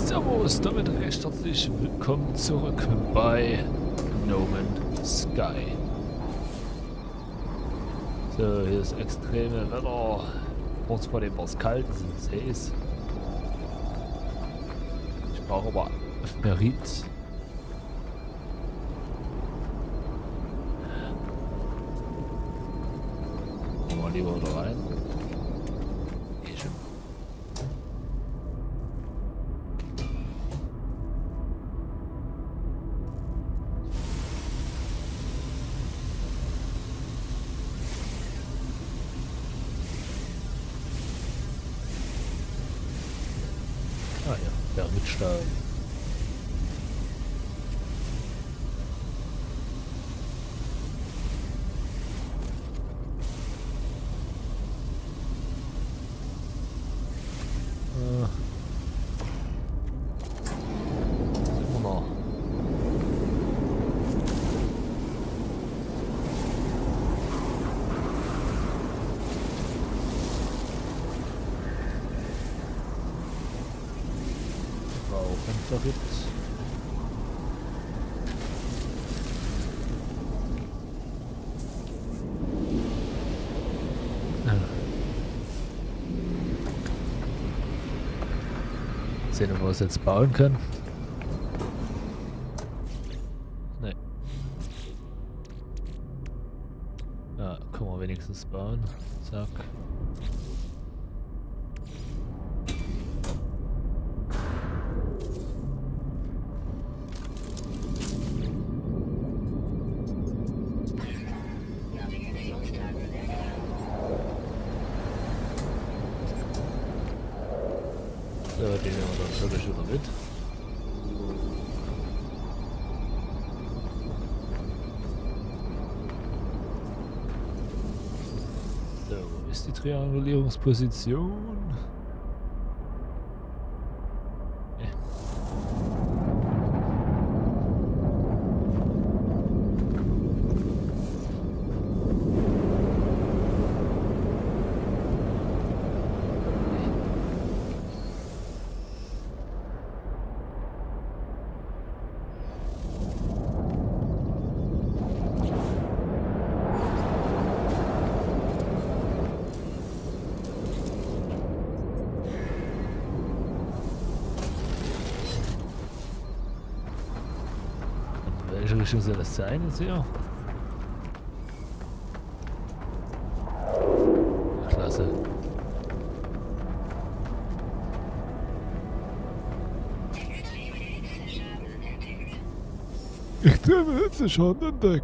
Servus, damit recht herzlich willkommen zurück bei No Man's Sky. So, hier ist extreme Wetter. Kurz vor dem war es kalt, es ist heiß. Ich brauche aber Merit. Gehen wir lieber wieder rein. Geh schon. Ah ja, der Mitstein. Sind wir noch? War auch ein Verritt. Sehen, ob wir es jetzt bauen können. Ne. Ja, können wir wenigstens bauen. Zack. So, den nehmen wir dann wirklich wieder mit. So, wo ist die Triangulierungsposition? In welche Richtung soll das sein jetzt hier? Klasse. Extreme Hitzeschaden entdeckt.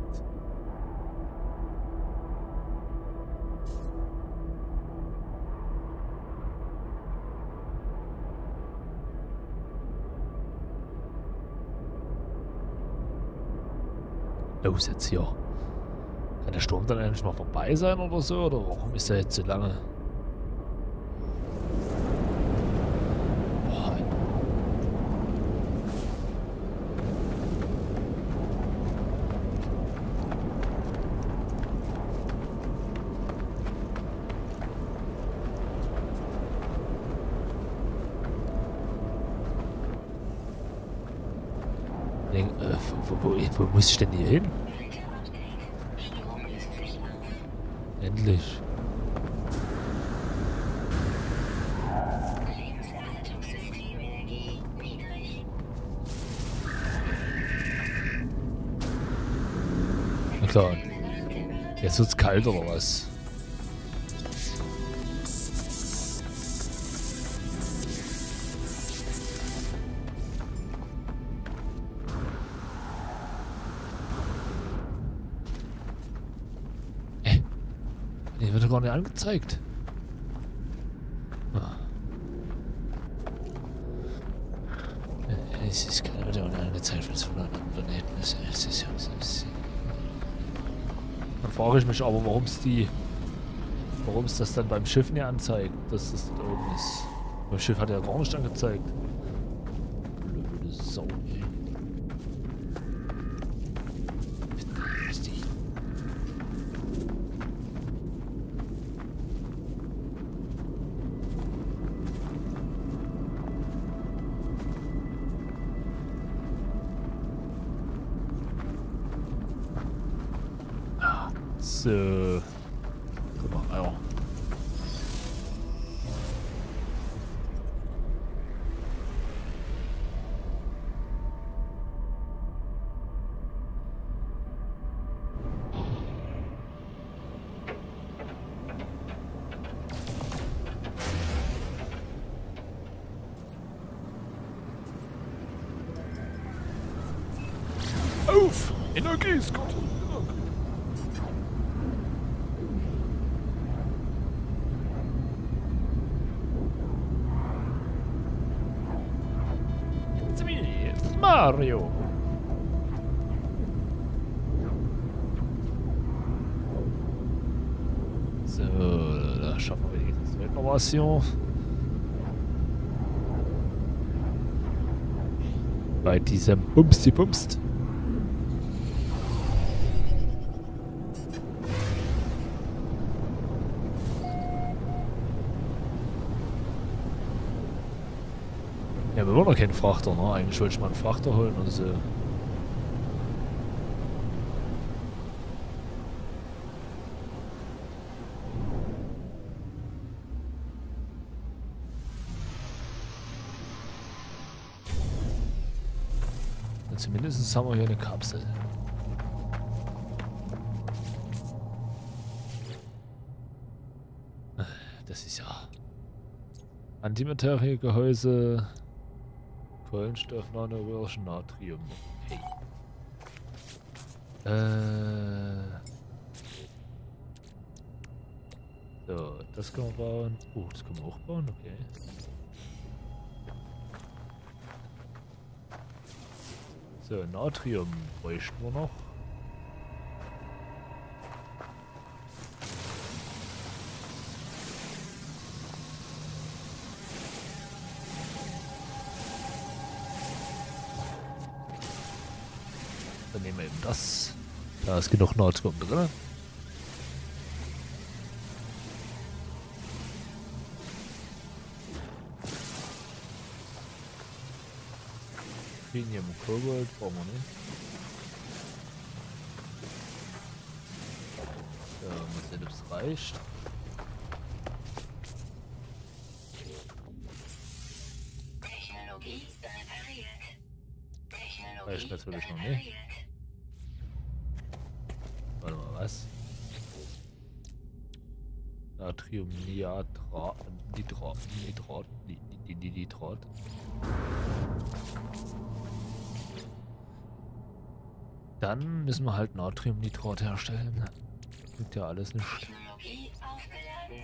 Los jetzt hier. Kann der Sturm dann endlich mal vorbei sein oder so? Oder warum ist er jetzt so lange? Boah. Wo muss ich denn hier hin? Endlich. Na klar. Jetzt wird's kalt oder was? Die wird doch gar nicht angezeigt. Ah. Es ist keine wird auch nicht angezeigt, wenn es von anderen Planeten ist. Dann frage ich mich aber, warum es das dann beim Schiff nicht anzeigt, dass das da oben ist. Beim Schiff hat er ja gar nicht angezeigt. Blöde Sau, ey. So. Guck mal, Eier. Auf! Energie ist gut. It's me, it's Mario. So, da schaffen wir die zweite Innovation. Bei diesem Bumsti-Bumst. Ja, wir wollen noch keinen Frachter, ne? Eigentlich wollte ich mal einen Frachter holen und so. Und zumindest haben wir hier eine Kapsel. Das ist ja Antimateriegehäuse. Kohlenstoff, Nanoröhrchen, Natrium. Okay. So, das können wir bauen. Das können wir auch bauen, okay. So, Natrium bräuchten wir noch. Dann nehmen wir eben das. Da ist genug Natrium drin. Cadmium und Kobold brauchen wir nicht. So, mal sehen, ob es reicht. Technologie repariert. Reicht natürlich noch nicht. Warte mal, was? Natrium, Nitrat. Dann müssen wir halt Natriumnitrat herstellen. Klingt ja alles nicht. Technologie aufgeladen.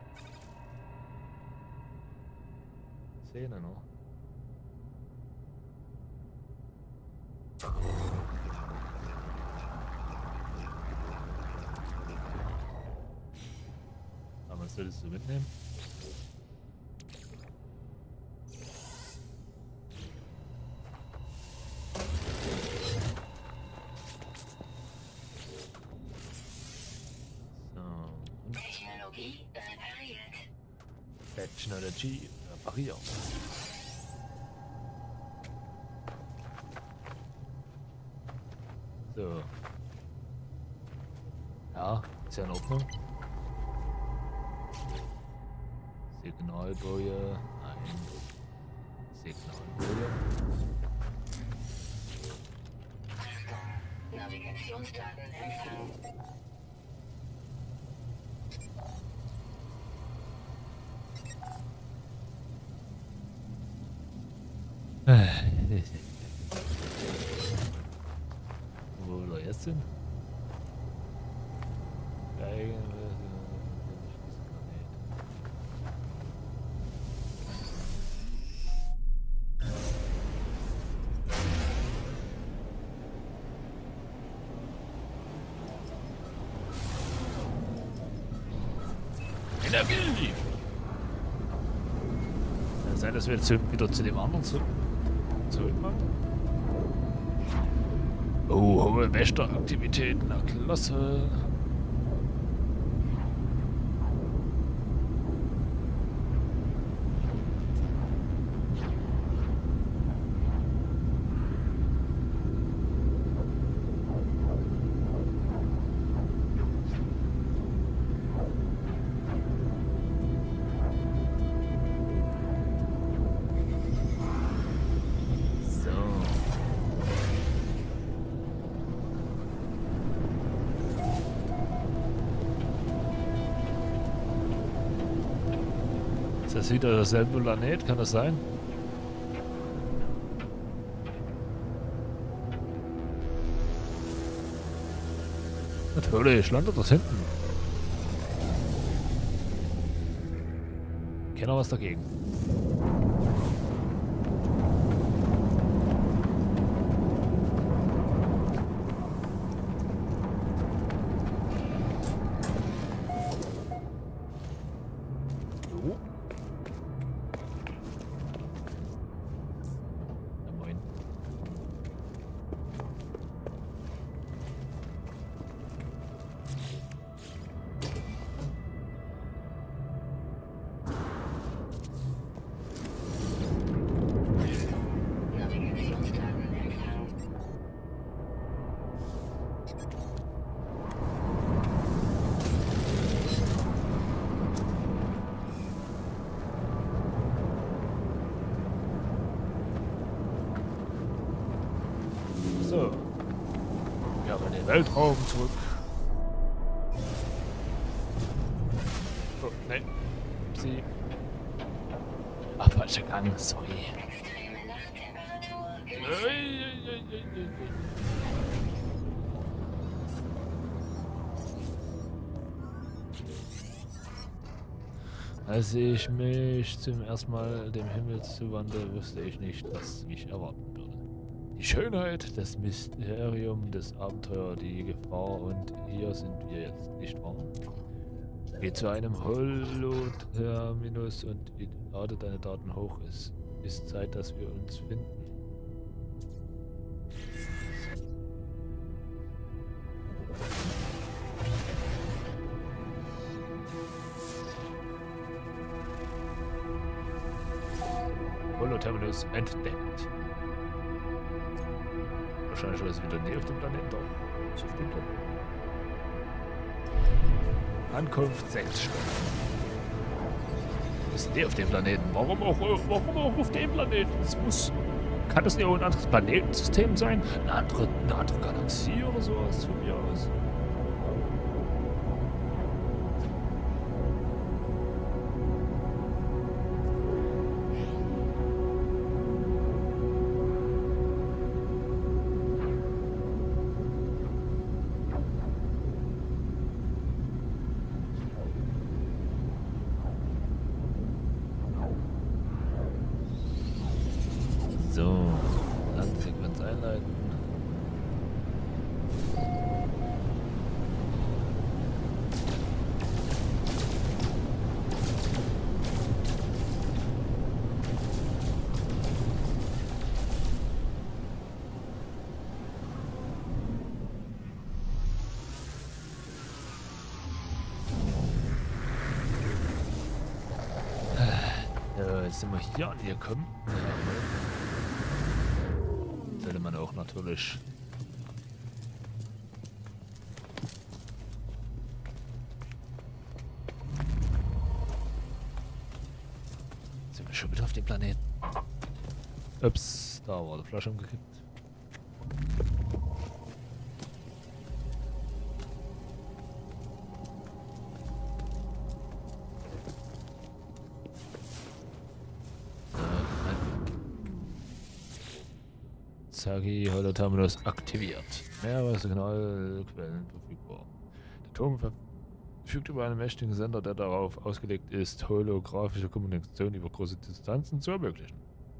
Szene noch. Aber was solltest du mitnehmen? Technologie repariert. Technology repariert. So. Ja, ist ja in Ordnung. Signalboje. Nein. Signalboje. Achtung. Navigationsdaten empfangen. Wo wir jetzt sind? Geigen, Energie! Kann sein, dass wir jetzt wieder zu dem anderen zurückmachen. Oh, hohe Wächteraktivität, na klasse. das wieder derselbe Planet, kann das sein? Natürlich, landet das hinten. Keiner was dagegen. So. Ja, moin. Navigationsdaten empfangen. So. Wir haben in den Weltraum zurück. Oh, nein. Sie. Ach, falscher Gang, sorry. Extreme Nachttemperatur Ei, gemessen. ei, ei, ei, ei, ei. Als ich mich zum ersten Mal dem Himmel zuwandte, wusste ich nicht, was mich erwarten würde. Die Schönheit, das Mysterium, das Abenteuer, die Gefahr und hier sind wir jetzt, nicht wahr? Geh zu einem Holoterminus und lade deine Daten hoch. Es ist Zeit, dass wir uns finden. Holoterminus entdeckt. Wahrscheinlich war es wieder nie auf dem Planeten, doch. Ist auf dem Planeten. Ankunft 6 Stunden. Ist nie auf dem Planeten. Warum auch auf dem Planeten? Kann das nicht auch ein anderes Planetensystem sein? Eine andere Galaxie oder sowas von mir aus? So, Landsequenz einleiten. Jetzt sind wir hier angekommen. Ja, sollte man auch natürlich. Sind wir schon wieder auf dem Planeten? Ups, da war die Flasche umgekippt. Sagi Holoterminus aktiviert. Mehrere Signalquellen verfügbar. Der Turm verfügt über einen mächtigen Sender, der darauf ausgelegt ist, holographische Kommunikation über große Distanzen zu ermöglichen.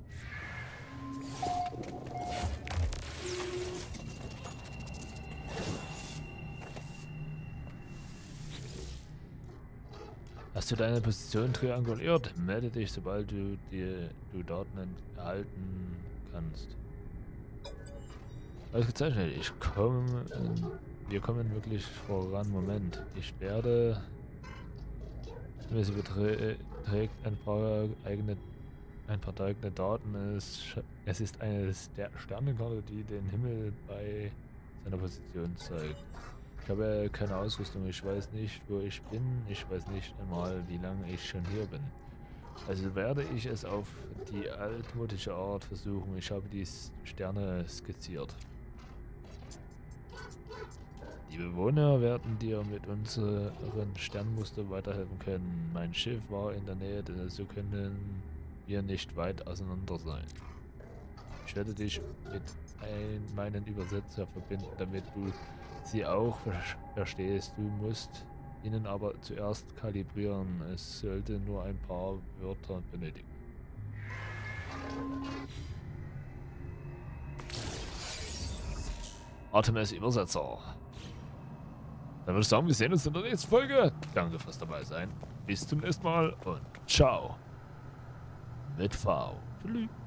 Hast du deine Position trianguliert? Melde dich, sobald du Daten erhalten kannst. Ausgezeichnet, wir kommen wirklich voran. Moment, ich werde, es überträgt ein paar eigene Daten. Es ist eine Sternenkarte, die den Himmel bei seiner Position zeigt. Ich habe keine Ausrüstung, ich weiß nicht, wo ich bin, ich weiß nicht einmal, wie lange ich schon hier bin. Also werde ich es auf die altmodische Art versuchen. Ich habe die Sterne skizziert. Die Bewohner werden dir mit unseren Sternmuster weiterhelfen können. Mein Schiff war in der Nähe, so können wir nicht weit auseinander sein. Ich werde dich mit meinen Übersetzer verbinden, damit du sie auch verstehst. Du musst ihnen aber zuerst kalibrieren. Es sollte nur ein paar Wörter benötigen. Artemis Übersetzer. Dann würde ich sagen, wir sehen uns in der nächsten Folge. Danke fürs dabei sein. Bis zum nächsten Mal und ciao. Mit V. Tschüss.